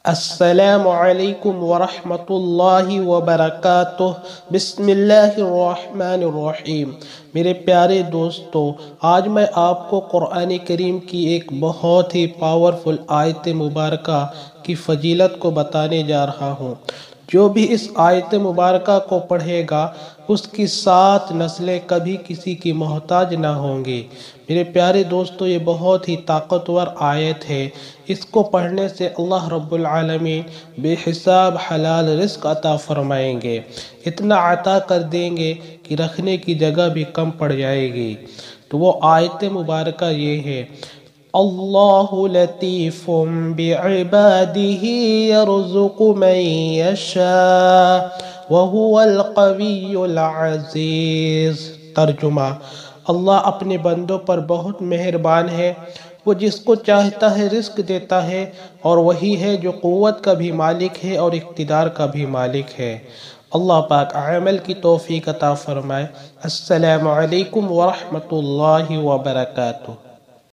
السلام علیکم ورحمۃ اللہ وبرکاتہ۔ بسم اللہ الرحمن الرحیم۔ میرے پیارے دوستو، آج میں آپ کو قرآن کریم کی ایک بہت ہی پاورفل آیت مبارکہ کی فضیلت کو بتانے جا رہا ہوں۔ جو بھی اس آیت مبارکہ کو پڑھے گا اس کی 7 نسلیں کبھی کسی کی محتاج نہ ہوں گے۔ میرے پیارے دوستو، یہ بہت ہی طاقتور آیت ہے۔ اس کو پڑھنے سے اللہ رب العالمین بے حساب حلال رزق عطا فرمائیں گے، اتنا عطا کر دیں گے کہ رکھنے کی جگہ بھی کم پڑ جائے گی۔ تو وہ آیت مبارکہ یہ ہے: اللہ لطیف بعبادہ یرزق من یشاء وہو القوی العزیز۔ ترجمہ: اللہ اپنے بندوں پر بہت مہربان ہے، وہ جس کو چاہتا ہے رزق دیتا ہے، اور وہی ہے جو قوت کا بھی مالک ہے اور اقتدار کا بھی مالک ہے۔ اللہ پاک عمل کی توفیق عطا فرمائے۔ السلام علیکم ورحمۃ اللہ وبرکاتہ۔